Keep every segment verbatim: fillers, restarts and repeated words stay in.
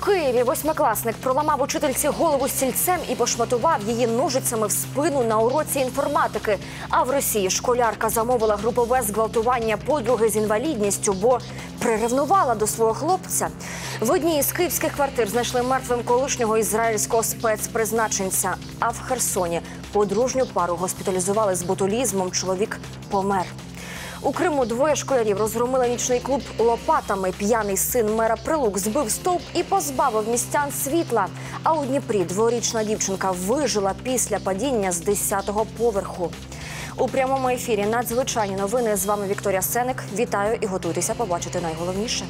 Києві восьмикласник проламав учительці голову стільцем і пошматував її ножицями в спину на уроці інформатики. А в Росії школярка замовила групове зґвалтування подруги з інвалідністю, бо приревнувала до свого хлопця. В одній із київських квартир знайшли мертвим колишнього ізраїльського спецпризначенця. А в Херсоні подружню пару госпіталізували з ботулізмом, чоловік помер. У Криму двоє школярів розгромили нічний клуб лопатами. П'яний син мера Прилук збив стовп і позбавив містян світла. А у Дніпрі дворічна дівчинка вижила після падіння з десятого поверху. У прямому ефірі надзвичайні новини. З вами Вікторія Сеник. Вітаю і готуйтеся побачити найголовніше.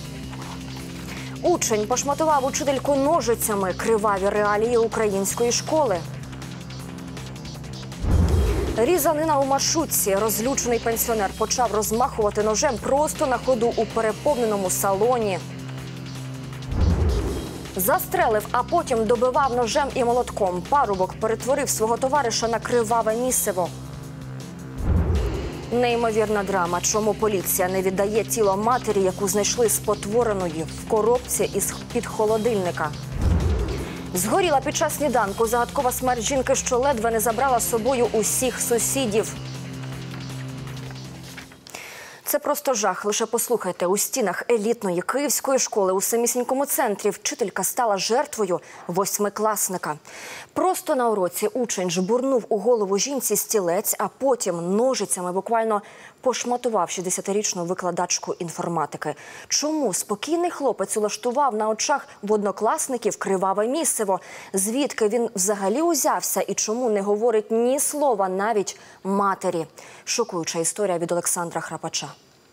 Учень пошматував учительку ножицями. Криваві реалії української школи. Різанина у маршрутці. Розлючений пенсіонер почав розмахувати ножем просто на ходу у переповненому салоні. Застрелив, а потім добивав ножем і молотком. Парубок перетворив свого товариша на криваве місиво. Неймовірна драма. Чому поліція не віддає тіло матері, яку знайшли спотвореною в коробці із-під холодильника? Згоріла під час сніданку загадкова смерть жінки, що ледве не забрала з собою усіх сусідів. Це просто жах. Лише послухайте, у стінах елітної київської школи у самісінькому центрі вчителька стала жертвою восьмикласника. Просто на уроці учень жбурнув у голову жінці стілець, а потім ножицями буквально пошматував шістдесятирічну викладачку інформатики. Чому спокійний хлопець улаштував на очах в однокласників криваве місиво? Звідки він взагалі узявся і чому не говорить ні слова навіть матері? Шокуюча історія від Олександра Храпача.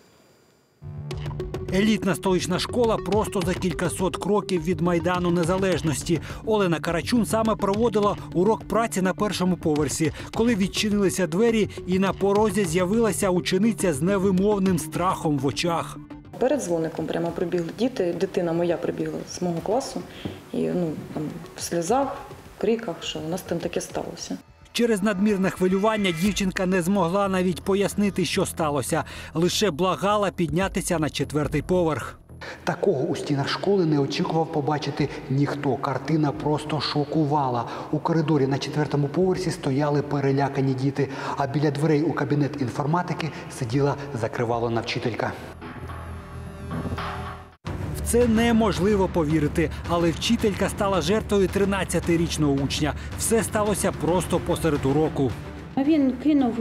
Елітна столична школа просто за кількасот кроків від Майдану Незалежності. Олена Карачун саме проводила урок праці на першому поверсі, коли відчинилися двері і на порозі з'явилася учениця з невимовним страхом в очах. Перед дзвоником прямо прибігли діти, дитина моя прибігла з мого класу, і ну, там, в сльозах, в криках, що у нас там таке сталося. Через надмірне хвилювання дівчинка не змогла навіть пояснити, що сталося. Лише благала піднятися на четвертий поверх. Такого у стінах школи не очікував побачити ніхто. Картина просто шокувала. У коридорі на четвертому поверсі стояли перелякані діти, а біля дверей у кабінет інформатики сиділа закривавлена вчителька. Це неможливо повірити, але вчителька стала жертвою тринадцятирічного учня. Все сталося просто посеред уроку. Він кинув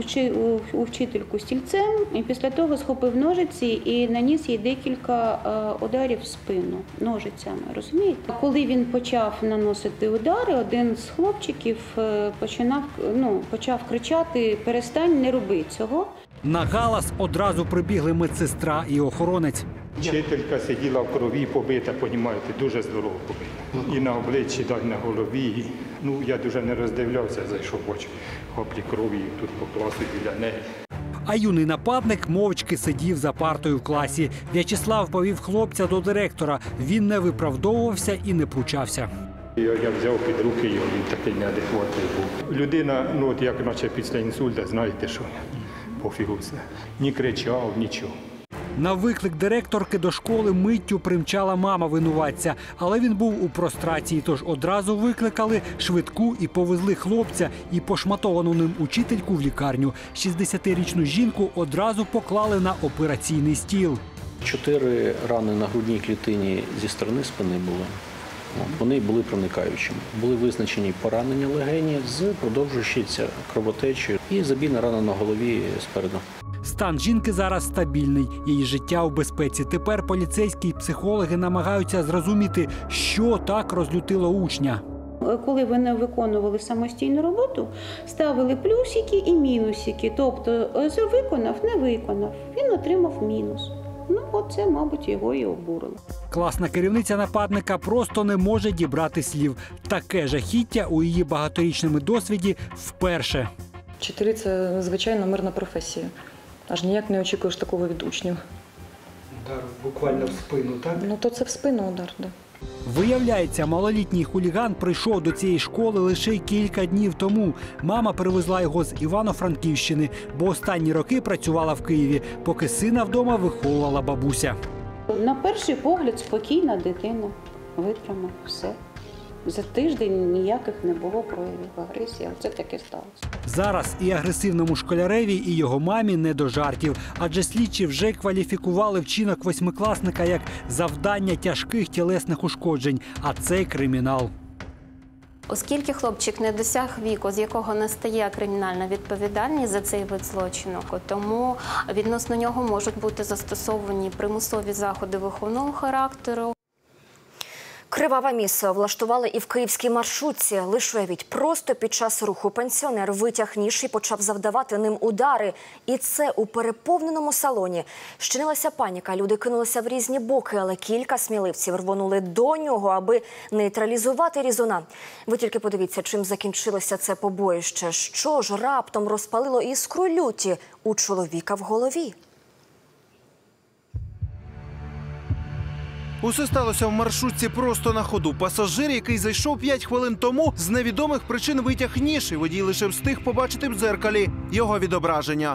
у вчительку стільцем і після того схопив ножиці і наніс їй декілька ударів в спину ножицями, розумієте? Коли він почав наносити удари, один з хлопчиків починав, ну, почав кричати «перестань, не роби цього». На галас одразу прибігли медсестра і охоронець. Вчителька сиділа в крові, побита, понімаєте, дуже здорово побита. І на обличчі, і на голові. Ну, я дуже не роздивлявся, зайшов, бачу, хоплі крові тут по класу біля неї. А юний нападник мовчки сидів за партою в класі. В'ячеслав повів хлопця до директора. Він не виправдовувався і не пручався. Я, я взяв під руки його, він такий неадекватний був. Людина, ну от як наче після інсульта, знаєте що, пофігу все. Ні кричав, нічого. На виклик директорки до школи миттю примчала мама винуватця. Але він був у прострації, тож одразу викликали швидку і повезли хлопця і пошматовану ним учительку в лікарню. шістдесятирічну жінку одразу поклали на операційний стіл. Чотири рани на грудній клітині зі сторони спини були. Вони були проникаючими. Були визначені поранення легені з продовжуючися кровотечею і забійна рана на голові спереду. Стан жінки зараз стабільний, її життя у безпеці. Тепер поліцейські і психологи намагаються зрозуміти, що так розлютило учня. Коли вони виконували самостійну роботу, ставили плюсики і мінусики. Тобто виконав, не виконав, він отримав мінус. Ну, оце, мабуть, його і обурило. Класна керівниця нападника просто не може дібрати слів. Таке жахіття у її багаторічному досвіді вперше. Вчителі – це, звичайно, мирна професія. Аж ніяк не очікуєш такого від учнів. Удар буквально в спину, так? Ну, то це в спину удар, так. Да. Виявляється, малолітній хуліган прийшов до цієї школи лише кілька днів тому. Мама привезла його з Івано-Франківщини, бо останні роки працювала в Києві, поки сина вдома виховувала бабуся. На перший погляд спокійна дитина. Витримав все. За тиждень ніяких не було проявів агресії, а це таке сталося. Зараз і агресивному школяреві, і його мамі не до жартів. Адже слідчі вже кваліфікували вчинок восьмикласника як завдання тяжких тілесних ушкоджень. А це кримінал. Оскільки хлопчик не досяг віку, з якого настає кримінальна відповідальність за цей вид злочину, тому відносно нього можуть бути застосовані примусові заходи виховного характеру. Криваве місце влаштували і в київській маршрутці. Лиш уявіть, просто під час руху пенсіонер витяг ніж і почав завдавати ним удари. І це у переповненому салоні. Щинилася паніка, люди кинулися в різні боки, але кілька сміливців рвонули до нього, аби нейтралізувати різуна. Ви тільки подивіться, чим закінчилося це побоїще. Що ж раптом розпалило іскру люті у чоловіка в голові? Усе сталося в маршрутці просто на ходу. Пасажир, який зайшов п'ять хвилин тому, з невідомих причин витяг ніж, і водій лише встиг побачити в дзеркалі його відображення.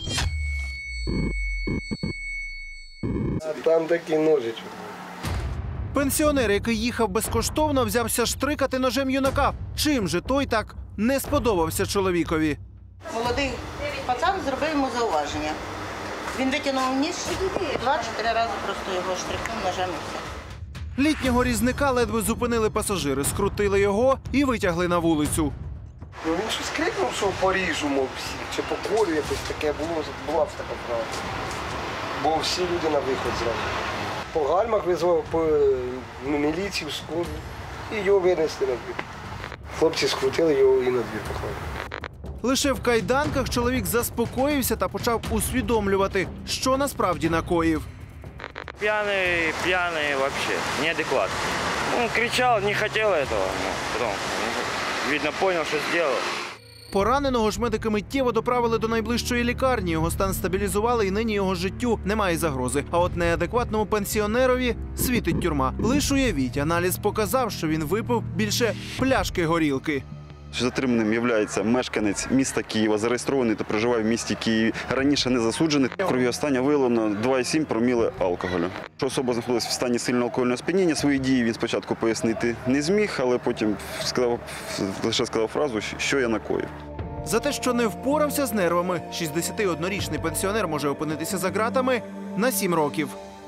А там такий ножичок. Пенсіонер, який їхав безкоштовно, взявся штрикати ножем юнака. Чим же той так не сподобався чоловікові? Молодий пацан зробив йому зауваження. Він витягнув ніж, два-чотири рази просто його штрикнув ножем і все. Літнього різника ледве зупинили пасажири, скрутили його і витягли на вулицю. Ну він щось крикнув, що поріжу, мов всі, чи поколю, якось таке було, була б така правда. Бо всі люди на виход зразу. По гальмах визвав по міліцію, скору, і його винесли на двір. Хлопці скрутили його і на двір поклали. Лише в кайданках чоловік заспокоївся та почав усвідомлювати, що насправді накоїв. Пьяный, пьяный вообще, неадекватный. Он кричал, не хотел этого, но потом, видно, понял, что сделал. Пораненого ж медики миттєво доправили до найближчої лікарні. Його стан стабілізували і нині його життю немає загрози. А от неадекватному пенсіонерові світить тюрма. Лиш уявіть, аналіз показав, що він випив більше пляшки горілки. Затриманим є мешканець міста Києва, зареєстрований та проживає в місті Києві. Раніше не засуджений. В крові остання виявлено два цілих сім проміли алкоголю. Особа знаходилась в стані сильного алкогольного сп'яніння. Свої дії він спочатку пояснити не зміг, але потім сказав, лише сказав фразу, що я накоїв. За те, що не впорався з нервами, шістдесятиоднорічний пенсіонер може опинитися за ґратами на сім років.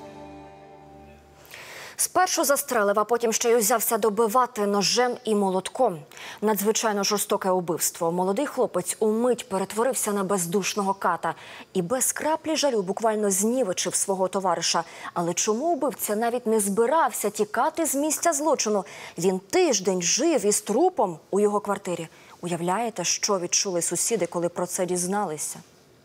Спершу застрелив, а потім ще й узявся добивати ножем і молотком. Надзвичайно жорстоке убивство. Молодий хлопець умить перетворився на бездушного ката. І без краплі жалю буквально знівечив свого товариша. Але чому убивця навіть не збирався тікати з місця злочину? Він тиждень жив із трупом у його квартирі. Уявляєте, що відчули сусіди, коли про це дізналися?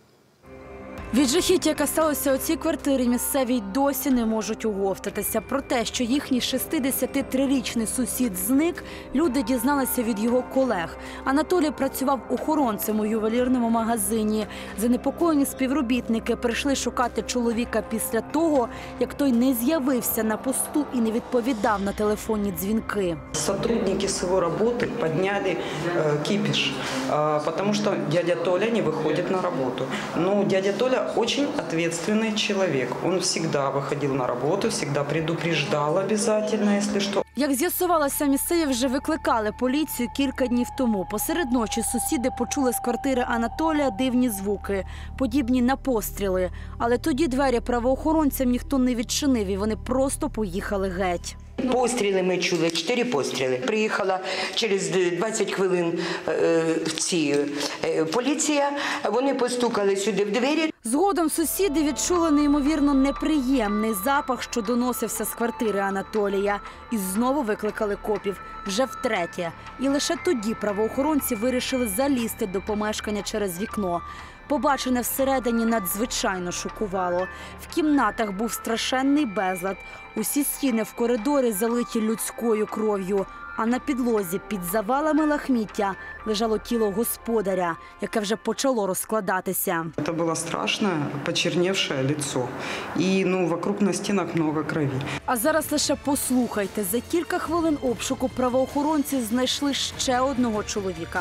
Від жахіття, яке сталося у цій квартирі, місцеві й досі не можуть оговтатися. Про те, що їхній шістдесятитрирічний сусід зник, люди дізналися від його колег. Анатолій працював охоронцем у ювелірному магазині. Занепокоєні співробітники прийшли шукати чоловіка після того, як той не з'явився на посту і не відповідав на телефонні дзвінки. Сотрудники з його роботи підняли э, кипіш, э, тому що дядя Толя не виходить на роботу. Ну, дядя Толя очень ответственный человек. Он всегда выходил на работу, всегда предупреждал обязательно, если что. Як з'ясувалося, місцеві вже викликали поліцію кілька днів тому. Посеред ночі сусіди почули з квартири Анатолія дивні звуки, подібні на постріли. Але тоді двері правоохоронцям ніхто не відчинив, і вони просто поїхали геть. Постріли ми чули, чотири постріли. Приїхала через двадцять хвилин е, ці, е, поліція, вони постукали сюди в двері. Згодом сусіди відчули неймовірно неприємний запах, що доносився з квартири Анатолія. І знову викликали копів, вже втретє. І лише тоді правоохоронці вирішили залізти до помешкання через вікно. Побачене всередині надзвичайно шокувало. В кімнатах був страшенний безлад. Усі стіни в коридорі залиті людською кров'ю. А на підлозі під завалами лахміття лежало тіло господаря, яке вже почало розкладатися. Це було страшне, почернівше лицо. І ну, вокруг на стінах багато крові. А зараз лише послухайте. За кілька хвилин обшуку правоохоронці знайшли ще одного чоловіка.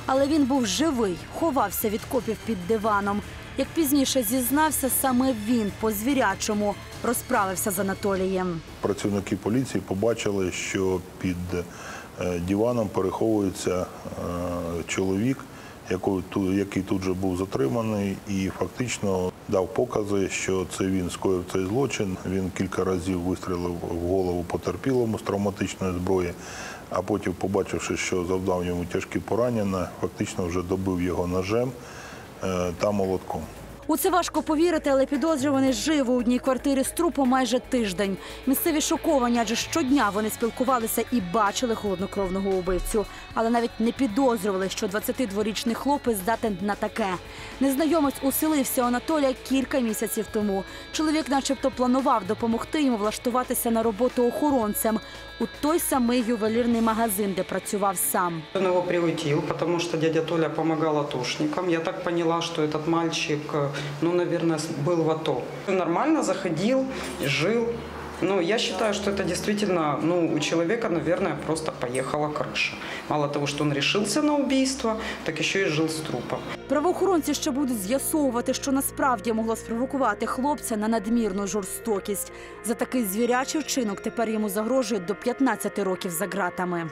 Але він був живий, ховався від копів під диваном. Як пізніше зізнався, саме він по-звірячому розправився з Анатолієм. Працівники поліції побачили, що під диваном переховується чоловік, який тут же був затриманий і фактично дав покази, що це він скоїв цей злочин. Він кілька разів вистрілив в голову потерпілому з травматичної зброї, а потім, побачивши, що завдав йому тяжкі поранення, фактично вже добив його ножем та молотком. У це важко повірити, але підозрюваний жив у одній квартирі з трупом майже тиждень. Місцеві шоковані, адже щодня вони спілкувалися і бачили холоднокровного убивцю. Але навіть не підозрювали, що двадцятидворічний хлопець здатен на таке. Незнайомець уселився у Анатолія кілька місяців тому. Чоловік начебто планував допомогти йому влаштуватися на роботу охоронцем у той самий ювелірний магазин, де працював сам. Он его приютил, потому что дядя Толя помогал атошникам. Я так поняла, что этот мальчик, ну, наверное, был в АТО. Нормально заходил, жил. Но я считаю, что это действительно, ну, у человека, наверное, просто поехала крыша. Мало того, что он решился на убийство, так еще и жил с трупом. Правоохоронці ще будуть з'ясовувати, що насправді могло спровокувати хлопця на надмірну жорстокість. За такий звірячий вчинок тепер йому загрожує до п'ятнадцяти років за ґратами.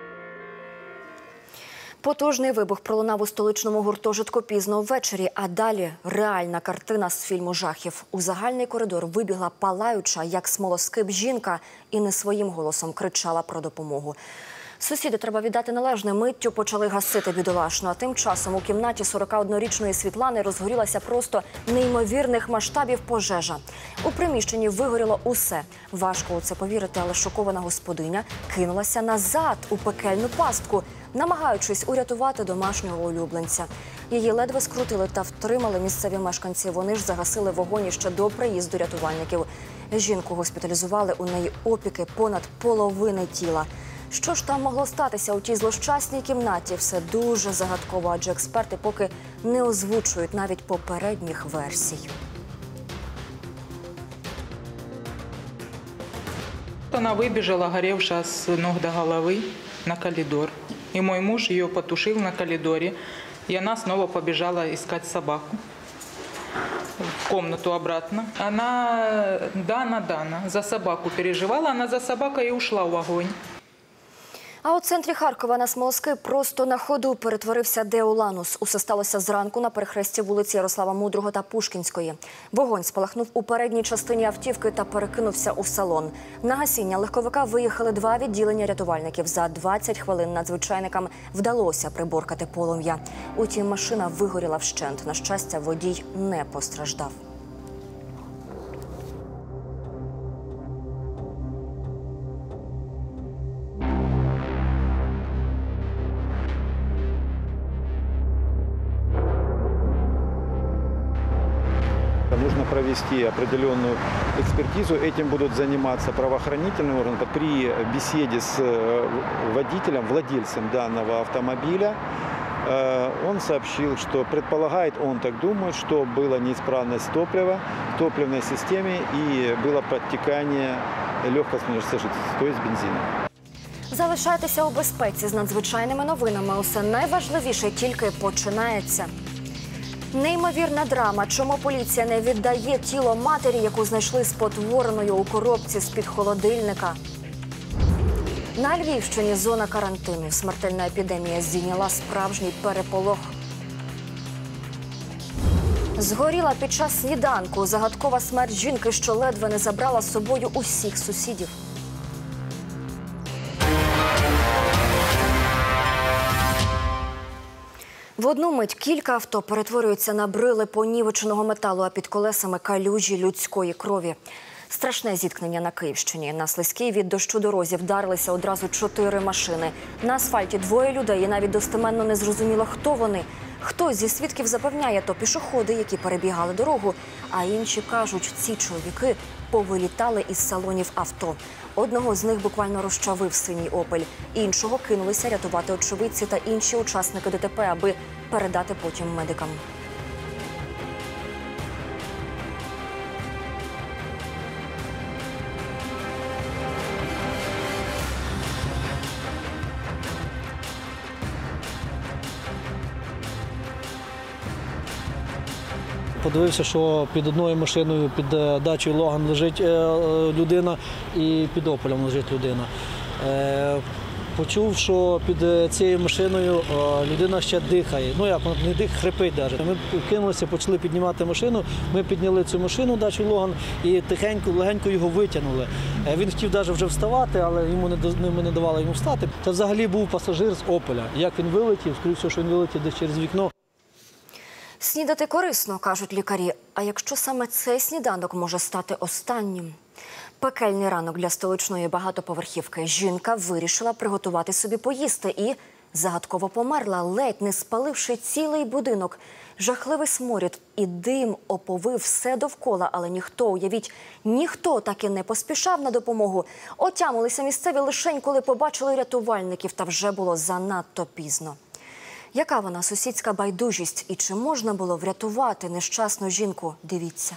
Потужний вибух пролунав у столичному гуртожитку пізно ввечері, а далі реальна картина з фільму жахів. У загальний коридор вибігла палаюча, як смолоскип, жінка і не своїм голосом кричала про допомогу. Сусіди, треба віддати належне, миттю почали гасити бідолашну. А тим часом у кімнаті сорокаоднорічної Світлани розгорілася просто неймовірних масштабів пожежа. У приміщенні вигоріло усе. Важко у це повірити, але шокована господиня кинулася назад у пекельну пастку, намагаючись урятувати домашнього улюбленця. Її ледве скрутили та втримали місцеві мешканці. Вони ж загасили вогонь ще до приїзду рятувальників. Жінку госпіталізували, у неї опіки понад половини тіла. Що ж там могло статися у тій злощасній кімнаті? Все дуже загадково, адже експерти поки не озвучують навіть попередніх версій. Она выбежала, горевшая с ног до головы, на коридор. И мой муж ее потушил на коридоре. И она снова побежала искать собаку в комнату обратно. Она, Дана, Дана, за собаку переживала. Она за собакой и ушла в огонь. А у центрі Харкова на смолоскип просто на ходу перетворився Деоланус. Усе сталося зранку на перехресті вулиці Ярослава Мудрого та Пушкінської. Вогонь спалахнув у передній частині автівки та перекинувся у салон. На гасіння легковика виїхали два відділення рятувальників. За двадцять хвилин надзвичайникам вдалося приборкати полум'я. Утім, машина вигоріла вщент. На щастя, водій не постраждав. Нужно провести определенную экспертизу. Этим будут заниматься правоохранительные органы. При беседе с водителем, владельцем данного автомобиля, он сообщил, что предполагает, он так думает, что была неисправность топлива в топливной системе и было подтекание легкого смертоносного, то есть бензина. Залишайтеся у безпеці з надзвичайними новинами. Усе найважливіше тільки починається. Неймовірна драма. Чому поліція не віддає тіло матері, яку знайшли спотвореною у коробці з-під холодильника? На Львівщині зона карантину. Смертельна епідемія здійняла справжній переполох. Згоріла під час сніданку. Загадкова смерть жінки, що ледве не забрала з собою усіх сусідів. В одну мить кілька авто перетворюються на брили понівеченого металу, а під колесами калюжі людської крові. Страшне зіткнення на Київщині. На слизькій від дощу дорозі вдарилися одразу чотири машини. На асфальті двоє людей і навіть достеменно не зрозуміло, хто вони. Хтось зі свідків запевняє, то пішоходи, які перебігали дорогу, а інші кажуть, ці чоловіки повилітали із салонів авто. Одного з них буквально розчавив синій «Опель», іншого кинулися рятувати очевидці та інші учасники ДТП, аби передати потім медикам. подивився, що під одною машиною, під дачею Логан лежить людина і під Ополем лежить людина. Почув, що під цією машиною людина ще дихає. Ну як, не дихає, хрипить навіть. Ми кинулися, почали піднімати машину, ми підняли цю машину, дачу Логан, і тихенько, легенько його витягнули. Він хотів навіть вже вставати, але йому не, ми не давали йому встати. Це взагалі був пасажир з Ополя. Як він вилетів, скоріше, що він вилетів десь через вікно. Снідати корисно, кажуть лікарі. А якщо саме цей сніданок може стати останнім? Пекельний ранок для столичної багатоповерхівки. Жінка вирішила приготувати собі поїсти і загадково померла, ледь не спаливши цілий будинок. Жахливий сморід і дим оповив все довкола, але ніхто, уявіть, ніхто так і не поспішав на допомогу. Отямилися місцеві лишень, коли побачили рятувальників, та вже було занадто пізно. Яка вона сусідська байдужість і чи можна було врятувати нещасну жінку? Дивіться.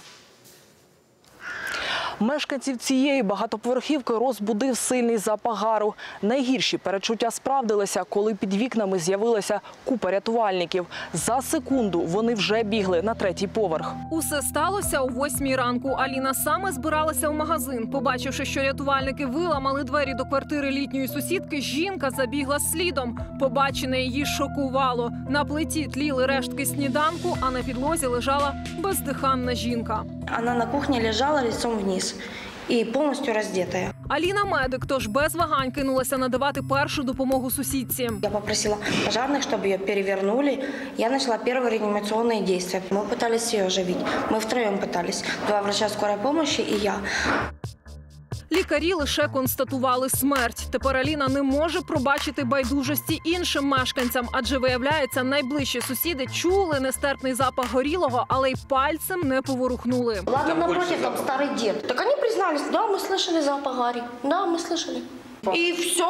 Мешканців цієї багатоповерхівки розбудив сильний запах гару. Найгірші передчуття справдилися, коли під вікнами з'явилася купа рятувальників. За секунду вони вже бігли на третій поверх. Усе сталося о восьмій ранку. Аліна саме збиралася в магазин. Побачивши, що рятувальники виламали двері до квартири літньої сусідки, жінка забігла слідом. Побачене її шокувало. На плиті тліли рештки сніданку, а на підлозі лежала бездиханна жінка. Вона на кухні лежала лицом вниз і повністю роздетая. Аліна медик, тож без вагань кинулася надавати першу допомогу сусідці. Я попросила пожарних, щоб її перевернули. Я почала перші реанімаційні дії. Ми намагалися її оживити. Ми втроєм намагалися. Два врача скорої допомоги і я. Лікарі лише констатували смерть. Тепер Аліна не може пробачити байдужості іншим мешканцям, адже, виявляється, найближчі сусіди чули нестерпний запах горілого, але й пальцем не поворухнули. Ладно, напротив, там старий дід. Так вони признались, да, ми слышали запах гарі, да, ми слышали. І все.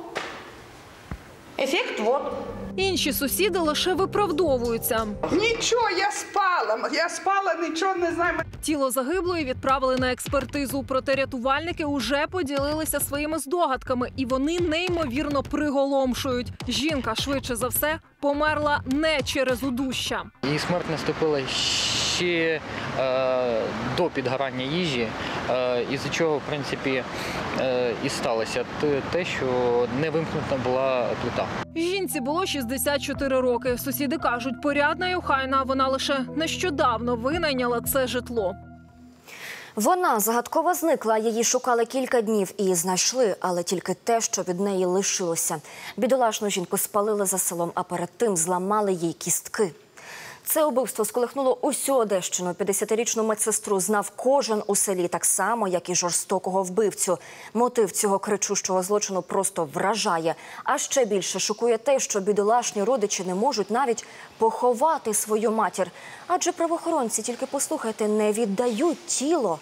Ефект вот. Інші сусіди лише виправдовуються. Нічого, я спала, я спала, нічого не знаю. Тіло загиблої відправили на експертизу, проте рятувальники уже поділилися своїми здогадками, і вони неймовірно приголомшують. Жінка, швидше за все, померла не через удушчя. Її смерть наступила ще е, до підгорання їжі, е, із-за чого, в принципі, е, і сталося те, що не вимкнута була плита. Жінці було шістдесят чотири роки. Сусіди кажуть, порядна і охайна, вона лише нещодавно винайняла це житло. Вона загадково зникла, її шукали кілька днів і знайшли, але тільки те, що від неї лишилося. Бідолашну жінку спалили за селом, а перед тим зламали їй кістки. Це убивство сколихнуло усю Одещину. п'ятдесятирічну медсестру знав кожен у селі, так само, як і жорстокого вбивцю. Мотив цього кричущого злочину просто вражає. А ще більше шокує те, що бідолашні родичі не можуть навіть поховати свою матір. Адже правоохоронці, тільки послухайте, не віддають тіло.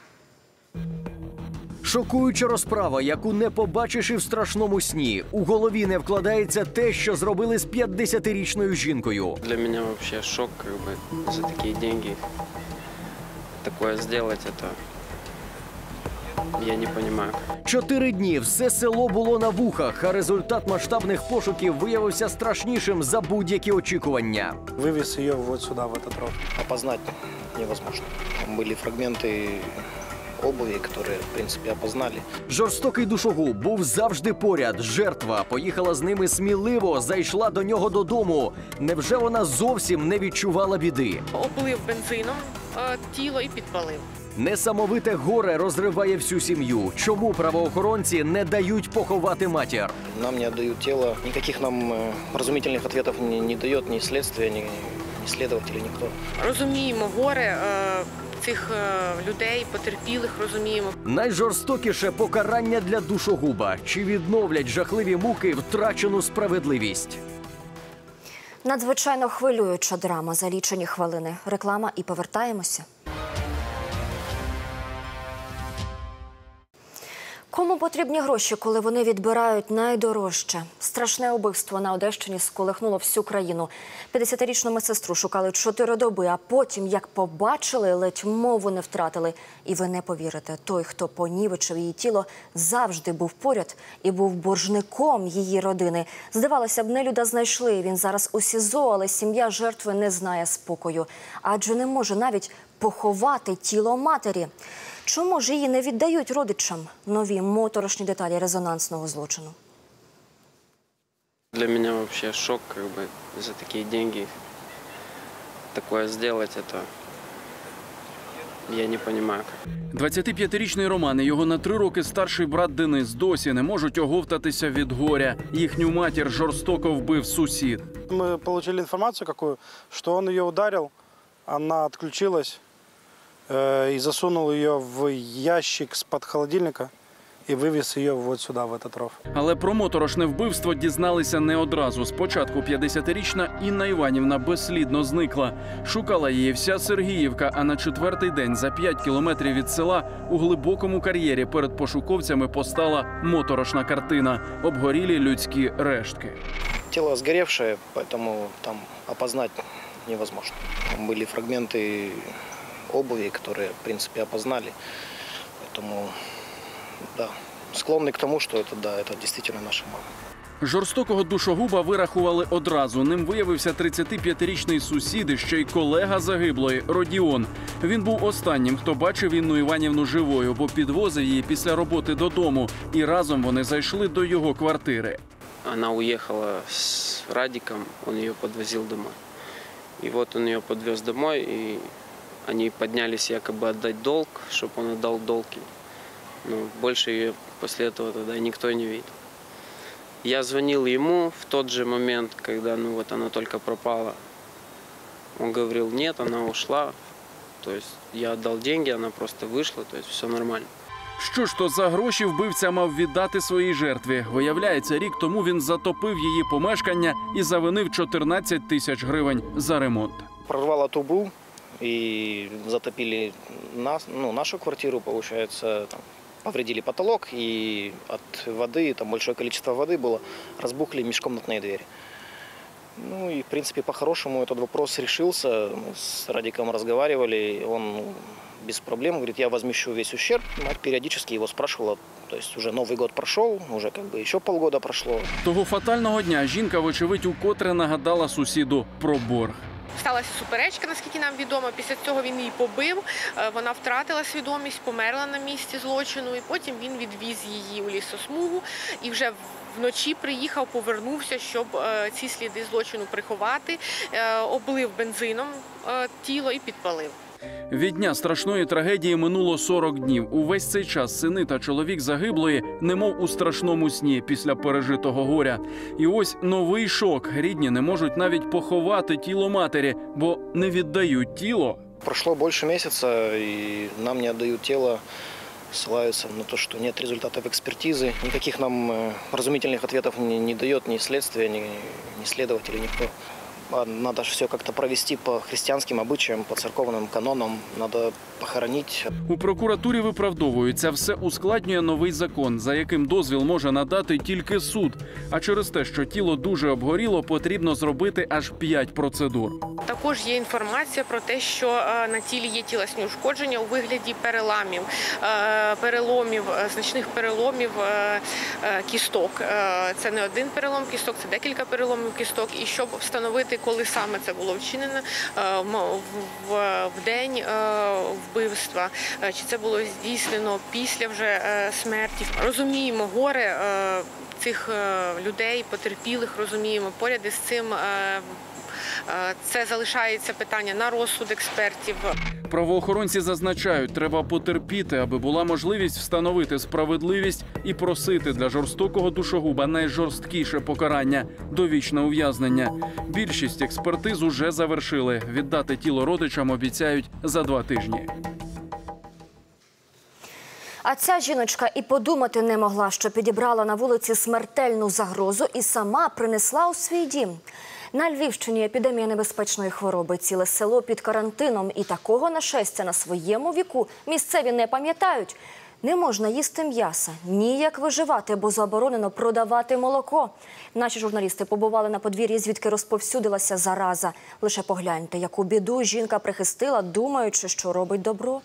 Шокуюча розправа, яку не побачиш і в страшному сні. У голові не вкладається те, що зробили з п'ятдесятирічною жінкою. Для мене взагалі шок, как бы, за такі гроші. Такое зробити, це... Я не розумію. Чотири дні все село було на вухах, а результат масштабних пошуків виявився страшнішим за будь-які очікування. Вивіз її вот сюди, в этот рот. Опознати невозможно. Там були фрагменти обуви, які, в принципі, опознали. Жорстокий душогуб був завжди поряд. Жертва поїхала з ними сміливо, зайшла до нього додому. Невже вона зовсім не відчувала біди? Облив бензином тіло і підпалив. Несамовите горе розриває всю сім'ю. Чому правоохоронці не дають поховати матір? Нам не віддають тіло. Ніяких нам розумітельних відповідей не, не дає ні слідство, ні, ні слідователі, ніхто. Розуміємо горе цих людей, потерпілих, розуміємо. Найжорстокіше покарання для душогуба. Чи відновлять жахливі муки втрачену справедливість? Надзвичайно хвилююча драма за лічені хвилини. Реклама і повертаємося. Кому потрібні гроші, коли вони відбирають найдорожче? Страшне убивство на Одещині сколихнуло всю країну. п'ятдесятирічну медсестру шукали чотири доби, а потім, як побачили, ледь мову не втратили. І ви не повірите, той, хто понівечив її тіло, завжди був поряд і був боржником її родини. Здавалося б, нелюда знайшли, він зараз у СІЗО, але сім'я жертви не знає спокою. Адже не може навіть поховати тіло матері. Чому ж її не віддають родичам? Нові моторошні деталі резонансного злочину. Для меня вообще шок, как бы, за такие деньги такое сделать, это я не понимаю. двадцятип'ятирічний Роман і його на три роки старший брат Денис досі не можуть оговтатися від горя. Їхню матір жорстоко вбив сусід. Мы получили информацию какую, что он ее ударил, она отключилась э, и засунул ее в ящик с-под холодильника і вивіз її вот сюди, в этот ров. Але про моторошне вбивство дізналися не одразу. Спочатку п'ятдесятирічна Інна Іванівна безслідно зникла. Шукала її вся Сергіївка, а на четвертий день за п'ять кілометрів від села у глибокому кар'єрі перед пошуковцями постала моторошна картина – обгорілі людські рештки. Тело сгоревшее, поэтому там опознать невозможно. Там были фрагменты обуви, которые, в принципе, опознали. Поэтому, да, склонны к тому, что это, да, это действительно наша мама. Жорстокого душогуба вирахували одразу. Ним виявився тридцятип'ятирічний сусід і ще й колега загиблої – Родіон. Він був останнім, хто бачив Інну Іванівну живою, бо підвозив її після роботи додому. І разом вони зайшли до його квартири. Она уехала с Радиком, он ее подвозил домой. И вот он ее подвез домой, и они поднялись якобы отдать долг, чтобы он отдал долг. Но больше ее после этого тогда никто не видел. Я звонил ему в тот же момент, когда ну, вот она только пропала. Он говорил, нет, она ушла. То есть я отдал деньги, она просто вышла, то есть все нормально. Що ж то за гроші вбивця мав віддати своїй жертві? Виявляється, рік тому він затопив її помешкання і завинив чотирнадцять тисяч гривень за ремонт. Прорвало трубу и затопили нас, ну, нашу квартиру, получается, там, повредили потолок, и от воды, там большое количество воды было, разбухли межкомнатные двери. Ну и, в принципе, по-хорошему этот вопрос решился. Мы с Радиком разговаривали, он ну, без проблем говорит, я возмещу весь ущерб. Мать периодически его спрашивала, то есть уже Новый год прошел, уже как бы еще полгода прошло. Того фатального дня жінка, вочевидь, укотре нагадала сусіду про борг. Сталася суперечка, наскільки нам відомо. Після цього він її побив, вона втратила свідомість, померла на місці злочину. І потім він відвіз її у лісосмугу і вже вночі приїхав, повернувся, щоб ці сліди злочину приховати, облив бензином тіло і підпалив. Від дня страшної трагедії минуло сорок днів. Увесь цей час сини та чоловік загиблої немов у страшному сні після пережитого горя. І ось новий шок. Рідні не можуть навіть поховати тіло матері, бо не віддають тіло. Пройшло більше місяця, і нам не віддають тіло. Ссылаются на то, что нет результатов экспертизы. Никаких нам разумительных ответов не, не дает ни следствие, ни, ни следователи, никто. Надо же все как-то провести по христианским обычаям, по церковным канонам. Надо похоронить. У прокуратурі виправдовуються. Все ускладнює новий закон, за яким дозвіл може надати тільки суд. А через те, що тіло дуже обгоріло, потрібно зробити аж п'ять процедур. Також є інформація про те, що на тілі є тілесні ушкодження у вигляді переламів, переломів, значних переломів кісток. Це не один перелом кісток, це декілька переломів кісток. І щоб встановити, коли саме це було вчинено, в день вбивства, чи це було здійснено після вже смерті. Розуміємо горе цих людей, потерпілих, розуміємо. Поряд із цим це залишається питання на розсуд експертів. Правоохоронці зазначають, треба потерпіти, аби була можливість встановити справедливість і просити для жорстокого душогуба найжорсткіше покарання – довічне ув'язнення. Більшість експертиз уже завершили. Віддати тіло родичам обіцяють за два тижні. А ця жіночка і подумати не могла, що підібрала на вулиці смертельну загрозу і сама принесла у свій дім. На Львівщині епідемія небезпечної хвороби, ціле село під карантином. І такого нашестя на своєму віку місцеві не пам'ятають. Не можна їсти м'яса, ніяк виживати, бо заборонено продавати молоко. Наші журналісти побували на подвір'ї, звідки розповсюдилася зараза. Лише погляньте, яку біду жінка прихистила, думаючи, що робить добро.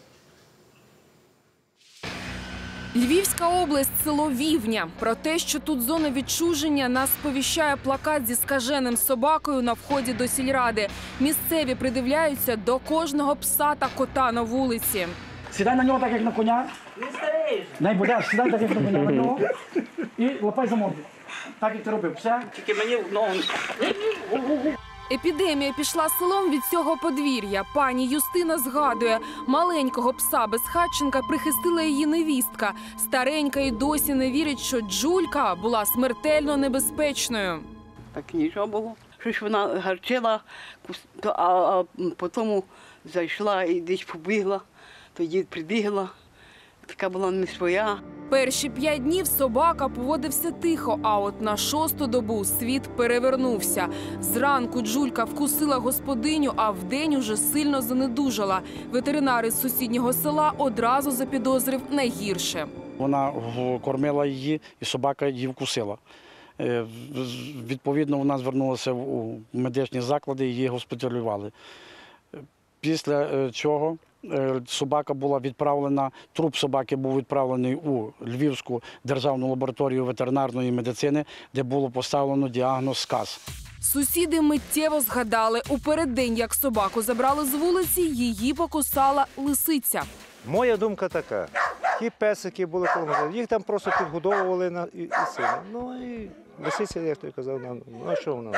Львівська область, село Вівня. Про те, що тут зона відчуження, нас сповіщає плакат зі скаженим собакою на вході до сільради. Місцеві придивляються до кожного пса та кота на вулиці. Сідай на нього так, як на коня. Не стараєш. Не будеш, сідай так, як на коня на нього. І лапай за морду. Так, як ти робив. Все. Тільки мені в ногу. Епідемія пішла селом від цього подвір'я. Пані Юстина згадує, маленького пса безхатченка прихистила її невістка. Старенька й досі не вірить, що Джулька була смертельно небезпечною. Так нічого було. Щось вона гарчила, а потім зайшла і десь побігла, тоді прибігла. Така була не своя. Перші п'ять днів собака поводився тихо, а от на шосту добу світ перевернувся. Зранку Джулька вкусила господиню, а вдень уже сильно занедужала. Ветеринари з сусіднього села одразу запідозрив найгірше. Вона кормила її, і собака її вкусила. Відповідно, вона звернулася у медичні заклади, її госпіталювали. Після чого собака була відправлена, труп собаки був відправлений у Львівську державну лабораторію ветеринарної медицини, де було поставлено діагноз сказ. Сусіди миттєво згадали, у переддень, як собаку забрали з вулиці, її покусала лисиця. Моя думка така, ті песики були, їх там просто підгодовували на, і, і сильно. Ну і лисиця, як той казав, ну а що вона?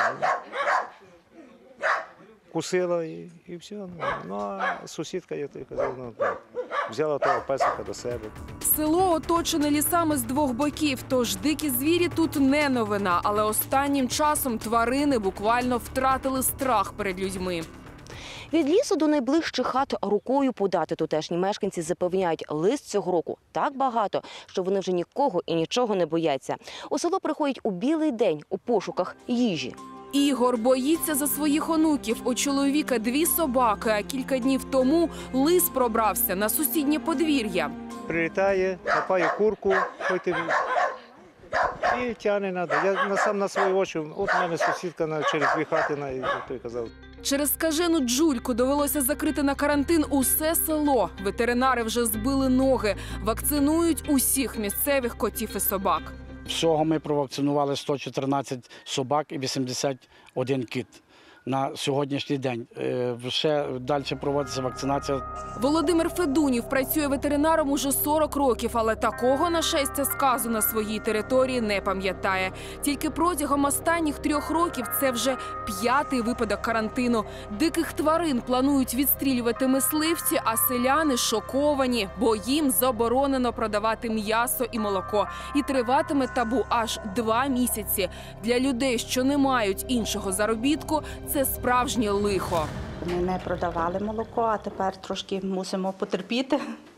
Кусила і, і все. Ну, а сусідка, як той казав, ну, взяла того песика до себе. Село оточене лісами з двох боків, тож дикі звірі тут не новина. Але останнім часом тварини буквально втратили страх перед людьми. Від лісу до найближчих хат рукою подати. Тутешні мешканці запевняють, лис цього року так багато, що вони вже нікого і нічого не бояться. У село приходять у білий день у пошуках їжі. Ігор боїться за своїх онуків. У чоловіка дві собаки, а кілька днів тому лис пробрався на сусіднє подвір'я. Прилітає, хапає курку, потім і тягне надо. Я сам на свої очі, от у мене сусідка на, через дві хати, на, як той казав. Через скажену Джульку довелося закрити на карантин усе село. Ветеринари вже збили ноги, вакцинують усіх місцевих котів і собак. Всього ми провакцинували сто чотирнадцять собак і вісімдесят один кіт на сьогоднішній день. Ще далі проводиться вакцинація. Володимир Федунів працює ветеринаром уже сорок років, але такого нашестя сказу на своїй території не пам'ятає. Тільки протягом останніх трьох років це вже п'ятий випадок карантину. Диких тварин планують відстрілювати мисливці, а селяни шоковані, бо їм заборонено продавати м'ясо і молоко. І триватиме табу аж два місяці. Для людей, що не мають іншого заробітку, це справжнє лихо. Ми не продавали молоко, а тепер трошки мусимо потерпіти.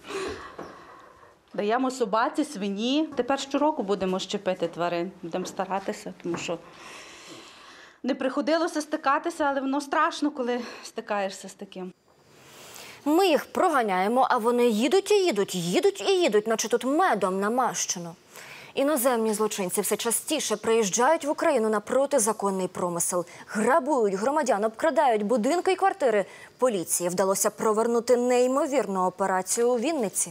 Даємо собаці, свині. Тепер щороку будемо щепити тварин. Будемо старатися, тому що не приходилося стикатися, але воно страшно, коли стикаєшся з таким. Ми їх проганяємо, а вони їдуть і їдуть, їдуть і їдуть, наче тут медом намащено. Іноземні злочинці все частіше приїжджають в Україну на протизаконний промисел. Грабують громадян, обкрадають будинки і квартири. Поліції вдалося провернути неймовірну операцію у Вінниці.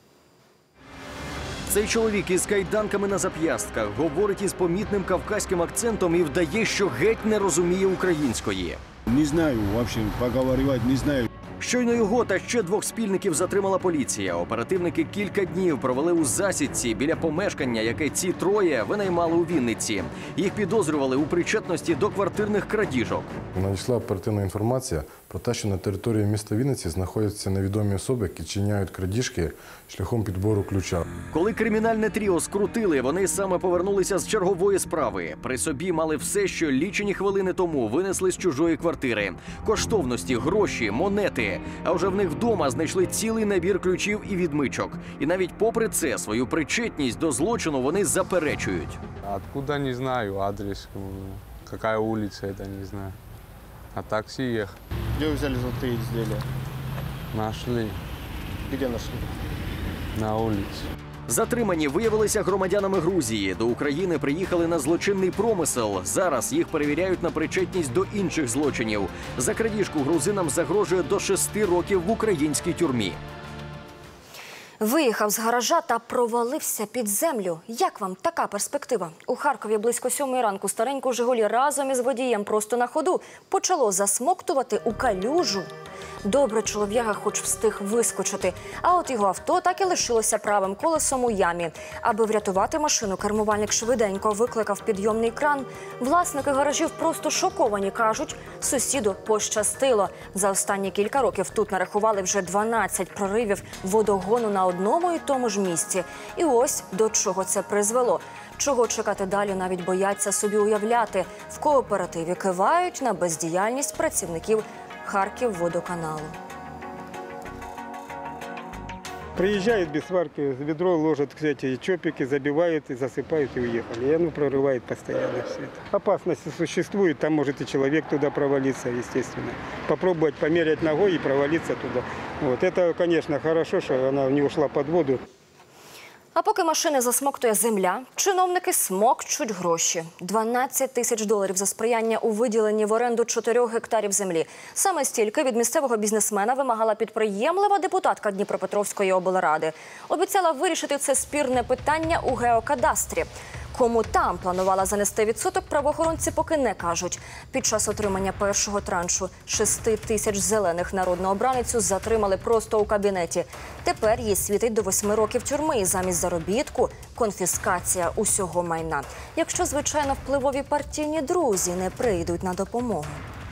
Цей чоловік із кайданками на зап'ястках говорить із помітним кавказьким акцентом і вдає, що геть не розуміє української. Не знаю, в общем, поговорити не знаю. Щойно його та ще двох спільників затримала поліція. Оперативники кілька днів провели у засідці біля помешкання, яке ці троє винаймали у Вінниці. Їх підозрювали у причетності до квартирних крадіжок. Надійшла оперативна інформація про те, що на території міста Вінниці знаходяться невідомі особи, які чиняють крадіжки шляхом підбору ключа. Коли кримінальне тріо скрутили, вони саме повернулися з чергової справи. При собі мали все, що лічені хвилини тому винесли з чужої квартири. Коштовності, гроші, монети. А вже в них вдома знайшли цілий набір ключів і відмичок. І навіть попри це свою причетність до злочину вони заперечують. Откуда не знаю, адрес, яка вулиця, це не знаю. На таксі їхав. Де ви взяли золоті изделия? Нашли. Де нашли? на улице. Затримані виявилися громадянами Грузії. До України приїхали на злочинний промисел. Зараз їх перевіряють на причетність до інших злочинів. За крадіжку грузинам загрожує до шести років в українській тюрмі. Виїхав з гаража та провалився під землю. Як вам така перспектива? У Харкові близько сьомої ранку стареньку «Жигулі» разом із водієм просто на ходу почало засмоктувати у калюжу. Добре, чолов'яга хоч встиг вискочити, а от його авто так і лишилося правим колесом у ямі. Аби врятувати машину, кермувальник швиденько викликав підйомний кран. Власники гаражів просто шоковані, кажуть, сусіду пощастило. За останні кілька років тут нарахували вже дванадцять проривів водогону на одному і тому ж місці. І ось до чого це призвело. Чого чекати далі, навіть бояться собі уявляти. В кооперативі кивають на бездіяльність працівників Харківводоканалу. Приезжают без сварки, ведро ложат, кстати, чопики, забивают и засыпают и уехали. И оно прорывает постоянно все это. Опасность существует, там может и человек туда провалиться, естественно. Попробовать померять ногой и провалиться туда. Вот. Это, конечно, хорошо, что она не ушла под воду. А поки машини засмоктує земля, чиновники смокчуть гроші. дванадцять тисяч доларів за сприяння у виділенні в оренду чотирьох гектарів землі. Саме стільки від місцевого бізнесмена вимагала підприємлива депутатка Дніпропетровської облради. Обіцяла вирішити це спірне питання у геокадастрі. Кому там планувала занести відсоток, правоохоронці поки не кажуть. Під час отримання першого траншу шести тисяч зелених народну обраницю затримали просто у кабінеті. Тепер їй світить до восьми років тюрми і замість заробітку – конфіскація усього майна. Якщо, звичайно, впливові партійні друзі не прийдуть на допомогу.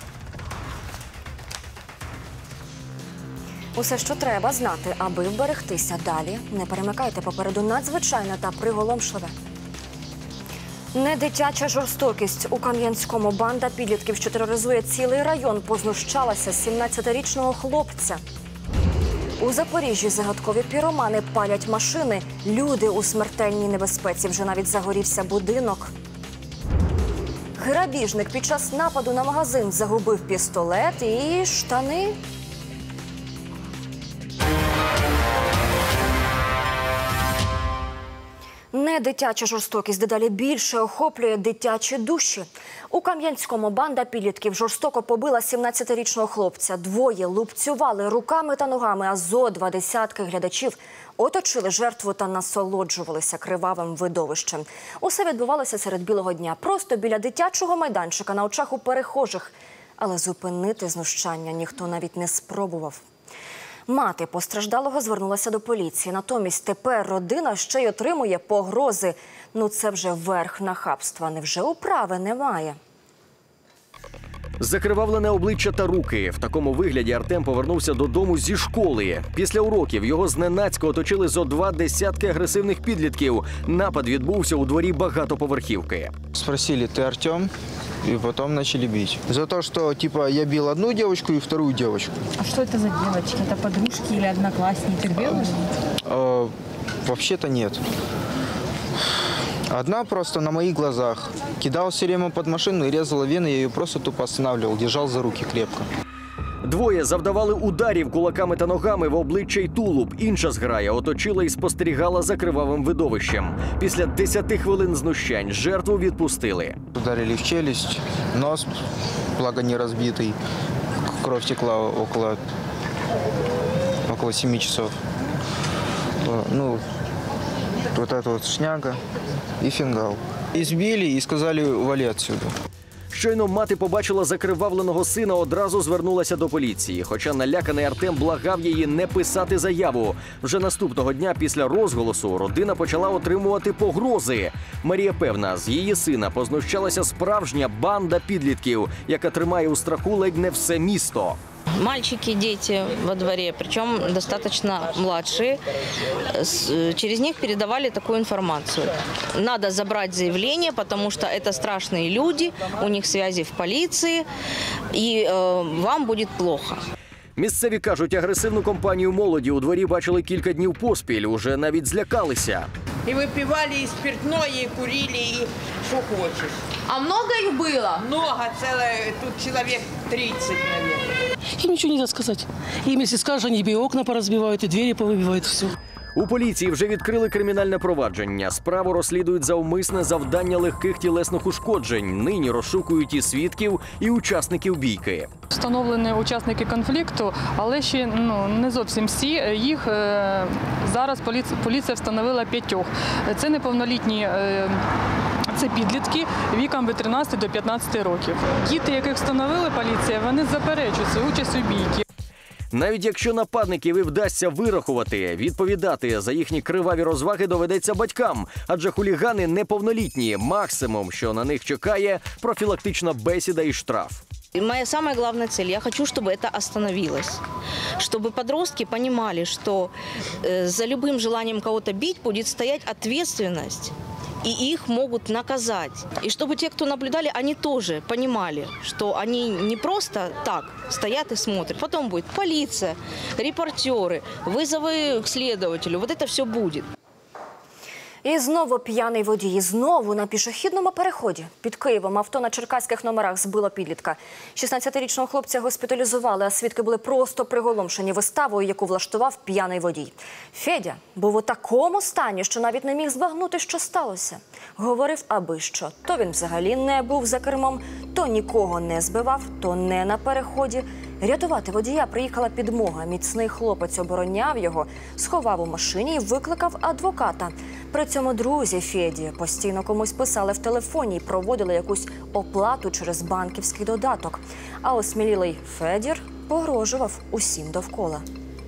Усе, що треба знати, аби вберегтися далі. Не перемикайте, попереду надзвичайне та приголомшливе. Не дитяча жорстокість. У Кам'янському банда підлітків, що тероризує цілий район, познущалася з сімнадцятирічного хлопця. У Запоріжжі загадкові піромани палять машини. Люди у смертельній небезпеці. Вже навіть загорівся будинок. Грабіжник під час нападу на магазин загубив пістолет і штани. Не дитяча жорстокість дедалі більше охоплює дитячі душі. У Кам'янському банда підлітків жорстоко побила сімнадцятирічного хлопця. Двоє лупцювали руками та ногами, а зо два десятки глядачів оточили жертву та насолоджувалися кривавим видовищем. Усе відбувалося серед білого дня, просто біля дитячого майданчика на очах у перехожих. Але зупинити знущання ніхто навіть не спробував. Мати постраждалого звернулася до поліції. Натомість тепер родина ще й отримує погрози. Ну це вже верх нахабства. Невже управи немає? Закривавлене обличчя та руки. В такому вигляді Артем повернувся додому зі школи. Після уроків його зненацька оточили зо два десятки агресивних підлітків. Напад відбувся у дворі багатоповерхівки. Спросили, ты Артем? И потом начали бить. За то, что типа я бил одну девочку и вторую девочку. А что это за девочки? Это подружки или одноклассники? Белые? Э, вообще-то нет. Одна просто на моих глазах. Кидал все время под машину и резала вены, я ее просто тупо останавливал, держал за руки крепко. Двоє завдавали ударів кулаками та ногами в обличчя й тулуб. Інша зграя оточила і спостерігала за кривавим видовищем. Після десяти хвилин знущань жертву відпустили. Ударили в челюсть, нос, благо не разбитый. Кровь текла около, около семи часов. Ну, вот эта вот шняга и фингал. Избили и сказали, вали отсюда. Щойно мати побачила закривавленого сина, одразу звернулася до поліції. Хоча наляканий Артем благав її не писати заяву. Вже наступного дня після розголосу родина почала отримувати погрози. Марія певна, з її сина познущалася справжня банда підлітків, яка тримає у страху ледь не все місто. Мальчики, дети во дворе, причем достаточно младшие, через них передавали такую информацию. Надо забрать заявление, потому что это страшные люди, у них связи в полиции, и э, вам будет плохо. Місцеві кажуть, агресивну компанію молоді у дворі бачили кілька днів поспіль, уже навіть злякалися. И выпивали, и спиртное, и курили, и что хочешь. А много их было? Много, целое, тут человек тридцать, наверное. Им ничего нельзя сказать. Им, если скажешь, они и окна поразбивают, и двери повыбивают, все. У поліції вже відкрили кримінальне провадження. Справу розслідують за умисне завдання легких тілесних ушкоджень. Нині розшукують і свідків, і учасників бійки. Встановлені учасники конфлікту, але ще ну, не зовсім всі. Їх е, зараз поліція, поліція встановила п'ятьох. Це неповнолітні, е, це підлітки віком від тринадцяти до п'ятнадцяти років. Діти, яких встановили поліція, вони заперечують свою участь у бійці. Навіть якщо нападників і вдасться вирахувати, відповідати за їхні криваві розваги доведеться батькам, адже хулігани неповнолітні. Максимум, що на них чекає – профілактична бесіда і штраф. И моя самая главная цель, я хочу, чтобы это остановилось. Чтобы подростки понимали, что э, за любым желанием кого-то бить будет стоять ответственность, и их могут наказать. И чтобы те, кто наблюдали, они тоже понимали, что они не просто так стоят и смотрят. Потом будет полиция, репортеры, вызовы к следователю. Вот это все будет. І знову п'яний водій. І знову на пішохідному переході. Під Києвом авто на черкаських номерах збило підлітка. шістнадцятирічного хлопця госпіталізували, а свідки були просто приголомшені виставою, яку влаштував п'яний водій. Федя був у такому стані, що навіть не міг збагнути, що сталося. Говорив аби що. То він взагалі не був за кермом, то нікого не збивав, то не на переході. Рятувати водія приїхала підмога. Міцний хлопець обороняв його, сховав у машині і викликав адвоката. При цьому друзі Феді постійно комусь писали в телефоні і проводили якусь оплату через банківський додаток. А осмілілий Федір погрожував усім довкола.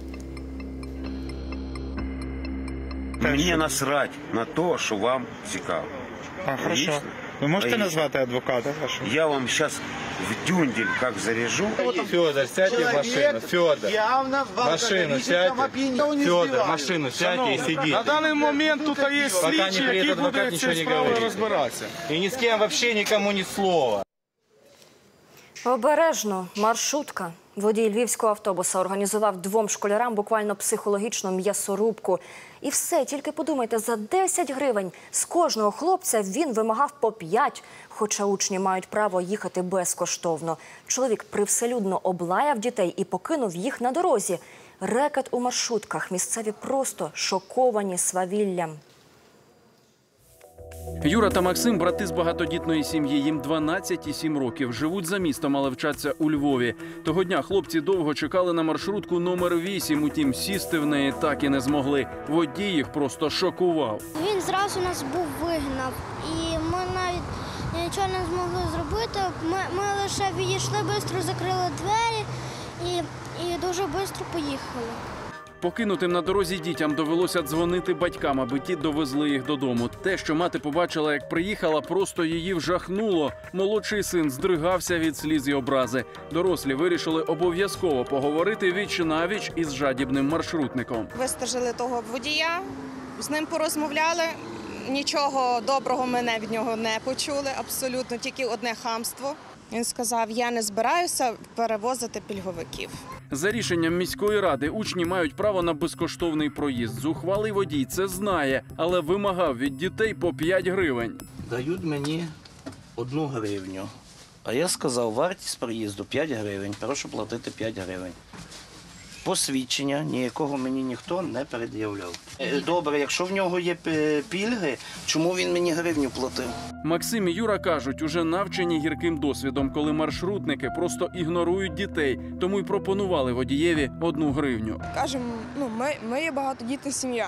Мені насрать на те, що вам цікаво. А, хорошо. Ви можете назвати адвоката? Я вам зараз в дюндель как заряжу. Федор, сядьте в машину. Федор, машину сядьте. Федор, машину сядьте и сидите. На данный момент тут есть слідчі, які будуть ці справи розбиратися. И ни с кем вообще никому ни слова. Обережно. Маршрутка. Водій львівського автобуса організував двом школярам буквально психологічну м'ясорубку. І все, тільки подумайте, за десять гривень з кожного хлопця він вимагав по п'ять, хоча учні мають право їхати безкоштовно. Чоловік привселюдно облаяв дітей і покинув їх на дорозі. Рекет у маршрутках. Місцеві просто шоковані свавіллям. Юра та Максим – брати з багатодітної сім'ї. Їм дванадцять і сім років. Живуть за містом, але вчаться у Львові. Того дня хлопці довго чекали на маршрутку номер вісім. Утім, сісти в неї так і не змогли. Водій їх просто шокував. Він зразу нас був вигнав. І ми навіть нічого не змогли зробити. Ми, ми лише відійшли, швидко закрили двері і, і дуже швидко поїхали. Покинутим на дорозі дітям довелося дзвонити батькам, аби ті довезли їх додому. Те, що мати побачила, як приїхала, просто її вжахнуло. Молодший син здригався від сліз і образи. Дорослі вирішили обов'язково поговорити віч-навіч із жадібним маршрутником. Вистежили того водія, з ним порозмовляли. Нічого доброго ми від нього не почули, абсолютно, тільки одне хамство. Він сказав, я не збираюся перевозити пільговиків. За рішенням міської ради учні мають право на безкоштовний проїзд. Зухвалий водій це знає, але вимагав від дітей по п'ять гривень. Дають мені одну гривню, а я сказав, вартість проїзду п'ять гривень, прошу платити п'ять гривень. Посвідчення ніякого мені ніхто не пред'являв. Добре, якщо в нього є пільги, чому він мені гривню платив? Максим і Юра кажуть, уже навчені гірким досвідом, коли маршрутники просто ігнорують дітей, тому й пропонували водієві одну гривню. Кажемо, ну, ми, ми є багатодітна сім'я,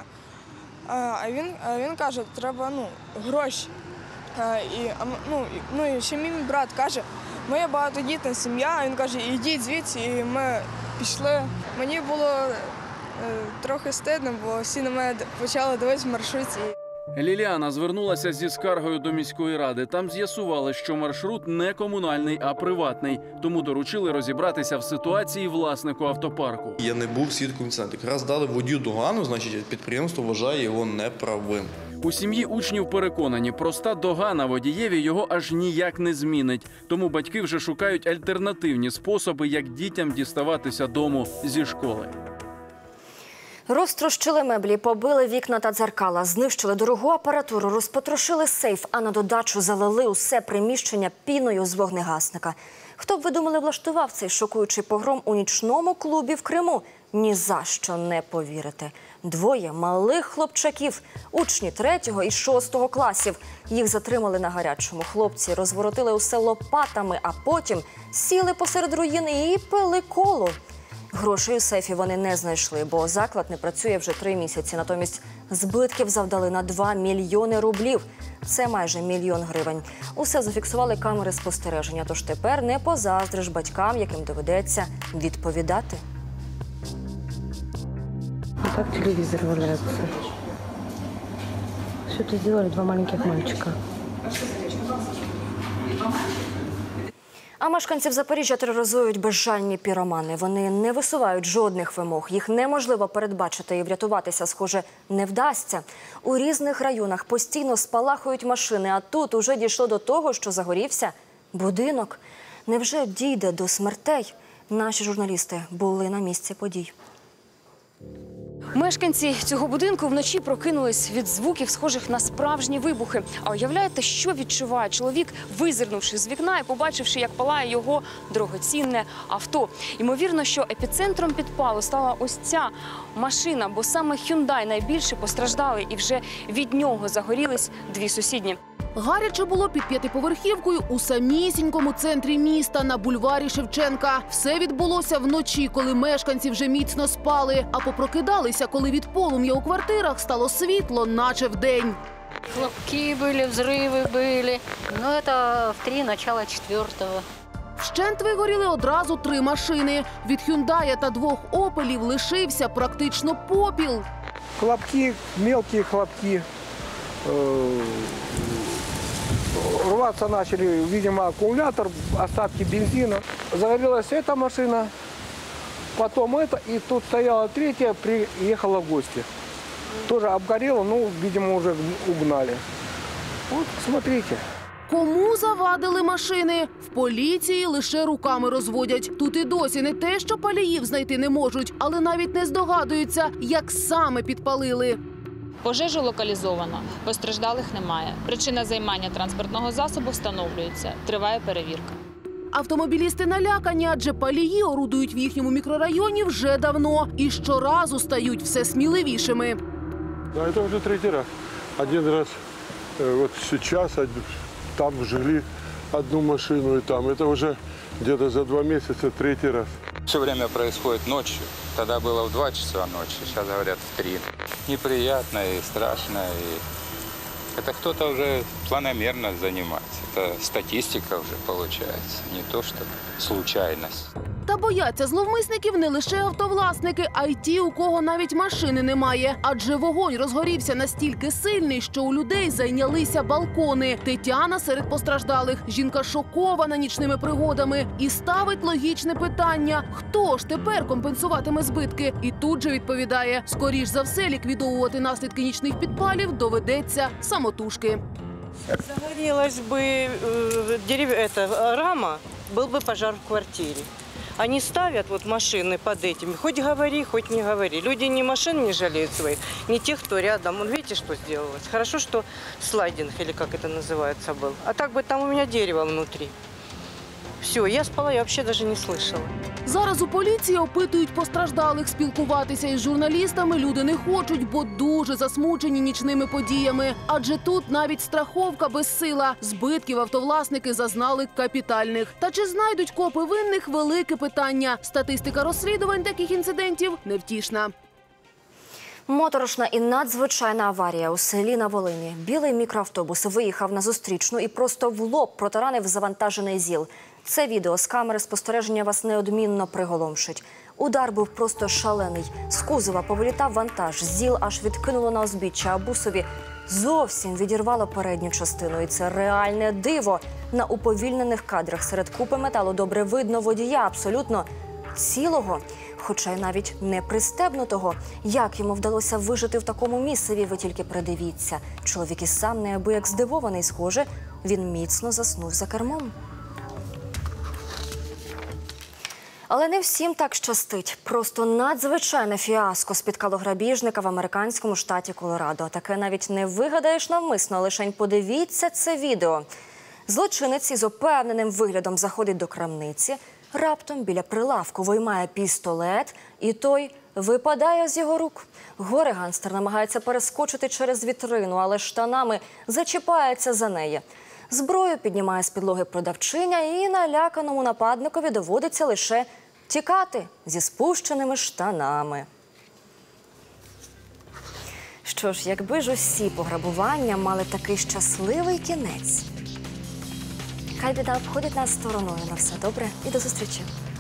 а він, а він каже, треба ну, гроші. А, і, ну, ну, і ще мій брат каже, ми є багатодітна сім'я, а він каже, ідіть звідси, і ми пішли. Мені було е, трохи стидно, бо всі на мене почали дивитися в маршруті. Ліліана звернулася зі скаргою до міської ради. Там з'ясували, що маршрут не комунальний, а приватний. Тому доручили розібратися в ситуації власнику автопарку. Я не був свідком інциденту. Якраз дали водію догану, значить підприємство вважає його неправим. У сім'ї учнів переконані, проста догана водієві його аж ніяк не змінить. Тому батьки вже шукають альтернативні способи, як дітям діставатися дому зі школи. Розтрощили меблі, побили вікна та дзеркала, знищили дорогу апаратуру, розпотрошили сейф, а на додачу залили усе приміщення піною з вогнегасника. Хто б, ви думали, влаштував цей шокуючий погром у нічному клубі в Криму? ні за що не повірите. Двоє малих хлопчаків, учні третього і шостого класів. Їх затримали на гарячому. Хлопці розворотили усе лопатами, а потім сіли посеред руїни і пили коло. Грошей у сейфі вони не знайшли, бо заклад не працює вже три місяці. Натомість збитків завдали на два мільйони рублів. Це майже мільйон гривень. Усе зафіксували камери спостереження, тож тепер не позаздриш батькам, яким доведеться відповідати. Как телевизор валяется? Что это сделали два маленьких мальчика? А мешканців Запоріжжя тероризують безжальні піромани. Вони не висувають жодних вимог. Їх неможливо передбачити і врятуватися, схоже, не вдасться. У різних районах постійно спалахують машини, а тут уже дійшло до того, що загорівся будинок. Невже дійде до смертей? Наші журналісти були на місці подій. Мешканці цього будинку вночі прокинулись від звуків, схожих на справжні вибухи. А уявляєте, що відчуває чоловік, визирнувши з вікна і побачивши, як палає його дорогоцінне авто. Ймовірно, що епіцентром підпалу стала ось ця машина, бо саме Hyundai найбільше постраждали, і вже від нього загорілись дві сусідні. Гаряче було під п'ятиповерхівкою у самісінькому центрі міста на бульварі Шевченка. Все відбулося вночі, коли мешканці вже міцно спали, а попрокидалися, коли від полум'я у квартирах стало світло, наче вдень. Хлопки були, взриви були. Ну, це в три, начало четвертого. Вщент вигоріли одразу три машини. Від «Хюндая» та двох «Опелів» лишився практично попіл. Хлопки, мелкі хлопки. Рваться начали, видимо, аккумулятор, остатки бензина. Загорелась эта машина, потом эта, и тут стояла третья, приехала в гости. Тоже обгорела, ну, видимо, уже угнали. Вот, смотрите. Кому завадили машини? В поліції лише руками розводять. Тут і досі не те, що паліїв знайти не можуть, але навіть не здогадуються, як саме підпалили. Пожежу локалізовано, постраждалих немає. Причина займання транспортного засобу встановлюється. Триває перевірка. Автомобілісти налякані, адже палії орудують в їхньому мікрорайоні вже давно і щоразу стають все сміливішими. Да, це вже третій раз. Один раз вот сейчас там жгли одну машину и там. Это уже где-то за два месяца третий раз. Все время происходит ночью. Тогда было в два часа ночи, сейчас говорят в три. Неприятно и страшно. И это кто-то уже планомерно занимается. Это статистика уже получается, не то что случайность. Та бояться зловмисників не лише автовласники, а й ті, у кого навіть машини немає. Адже вогонь розгорівся настільки сильний, що у людей зайнялися балкони. Тетяна серед постраждалих. Жінка шокована нічними пригодами і ставить логічне питання – хто ж тепер компенсуватиме збитки? І тут же відповідає – скоріш за все ліквідовувати наслідки нічних підпалів доведеться самотужки. Загорелась бы э, дерев... это, рама, был бы пожар в квартире. Они ставят вот машины под этими, хоть говори, хоть не говори. Люди ни машин не жалеют своих, ни тех, кто рядом. Вон, видите, что сделалось? Хорошо, что слайдинг, или как это называется, был. А так бы там у меня дерево внутри. Все, я спала, я вообще даже не слышала. Зараз у поліції опитують постраждалих. Спілкуватися із журналістами люди не хочуть, бо дуже засмучені нічними подіями. Адже тут навіть страховка безсила. Збитків автовласники зазнали капітальних. Та чи знайдуть копи винних – велике питання. Статистика розслідувань таких інцидентів невтішна. Моторошна і надзвичайна аварія у селі на Волині. Білий мікроавтобус виїхав на зустрічну і просто в лоб протаранив завантажений ЗІЛ. Це відео з камери спостереження вас неодмінно приголомшить. Удар був просто шалений. З кузова повилітав вантаж, ЗІЛ аж відкинуло на узбіччя, а бусові зовсім відірвало передню частину. І це реальне диво. На уповільнених кадрах серед купи металу добре видно водія абсолютно цілого, хоча й навіть не пристебнутого. Як йому вдалося вижити в такому місцеві, ви тільки придивіться. Чоловік і сам неабияк здивований, схоже, він міцно заснув за кермом. Але не всім так щастить. Просто надзвичайне фіаско спіткало грабіжника в американському штаті Колорадо. Таке навіть не вигадаєш навмисно, лишень подивіться це відео. Злочинець із упевненим виглядом заходить до крамниці, раптом біля прилавку виймає пістолет, і той випадає з його рук. Горе-гангстер намагається перескочити через вітрину, але штанами зачіпається за неї. Зброю піднімає з підлоги продавчиня, і наляканому нападникові доводиться лише тікати зі спущеними штанами. Що ж, якби ж усі пограбування мали такий щасливий кінець. Хай біда обходить нас стороною. На все добре і до зустрічі.